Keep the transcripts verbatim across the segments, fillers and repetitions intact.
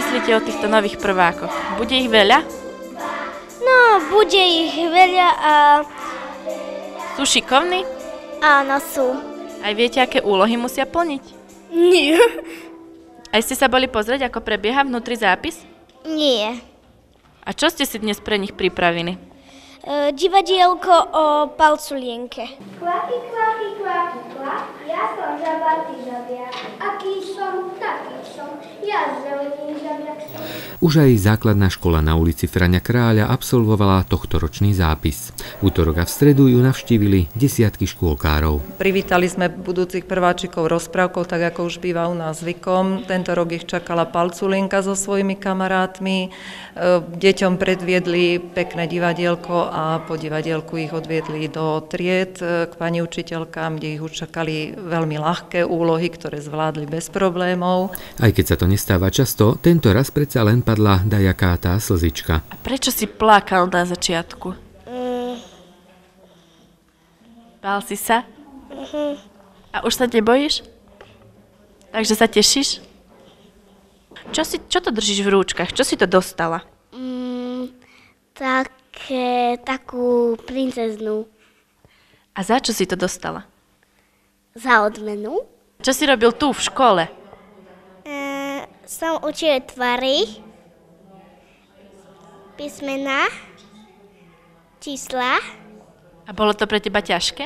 myslíte o týchto nových prvákoch? Bude ich veľa? No, bude ich veľa a... Sú šikovní? Áno, sú. Aj viete, aké úlohy musia plniť? Nie. Aj ste sa boli pozrieť, ako prebieha vnútri zápis? Nie. A čo ste si dnes pre nich pripravili? E, divadielko o palculienke. Kvaky, kvaky, kvaky, kvak, ja som žabatý žabiak. Aký som, taký som, ja zelený žabiak som. Už aj základná škola na ulici Fraňa Kráľa absolvovala tohtoročný zápis. V utorok a v stredu ju navštívili desiatky škôlkárov. Privítali sme budúcich prváčikov rozprávkou, tak ako už býva u nás zvykom. Tento rok ich čakala palculienka so svojimi kamarátmi. Deťom predviedli pekné divadielko a po divadielku ich odviedli do tried k pani učiteľkám, kde ich učakali veľmi ľahké úlohy, ktoré zvládli bez problémov. Aj keď sa to nestáva často, tento raz predsa len padla dajaká tá slzička. A prečo si plakal na začiatku? Mm. Bál si sa? Uh-huh. A už sa nebojíš? Takže sa tešíš? Čo, si, čo to držíš v rúčkach? Čo si to dostala? Mm, také, takú princeznú. A za čo si to dostala? Za odmenu. Čo si robil tu v škole? E, som učil tvary, písmená, čísla. A bolo to pre teba ťažké?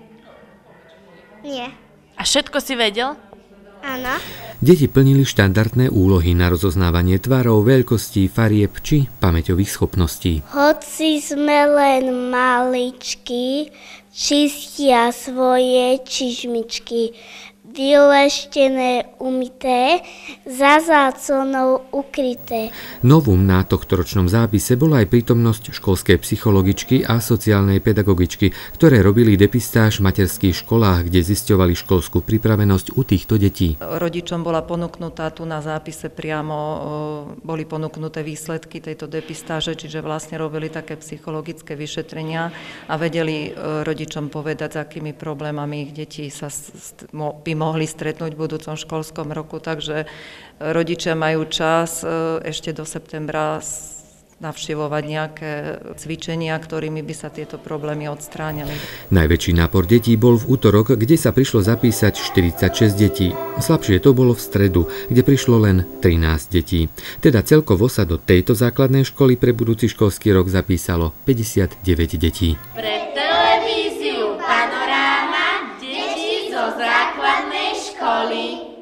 Nie. A všetko si vedel? Áno. Deti plnili štandardné úlohy na rozoznávanie tvarov, veľkostí, farieb či pamäťových schopností. Hoci sme len maličky, čistia svoje čižmičky, vyleštené, umyté, za záconou ukryté. Novum na tohtoročnom zápise bola aj prítomnosť školskej psychologičky a sociálnej pedagogičky, ktoré robili depistáž v materských školách, kde zisťovali školskú pripravenosť u týchto detí. Rodičom bola ponúknutá tu na zápise priamo, boli ponúknuté výsledky tejto depistáže, čiže vlastne robili také psychologické vyšetrenia a vedeli rodičom povedať, s akými problémami ich deti sa by mohli stretnúť v budúcom školskom roku, takže rodičia majú čas ešte do septembra navštevovať nejaké cvičenia, ktorými by sa tieto problémy odstránili. Najväčší nápor detí bol v útorok, kde sa prišlo zapísať štyridsaťšesť detí. Slabšie to bolo v stredu, kde prišlo len trinásť detí. Teda celkovo sa do tejto základnej školy pre budúci školský rok zapísalo päťdesiatdeväť detí. Pre televíziu Panoráma deti zo základnej školy.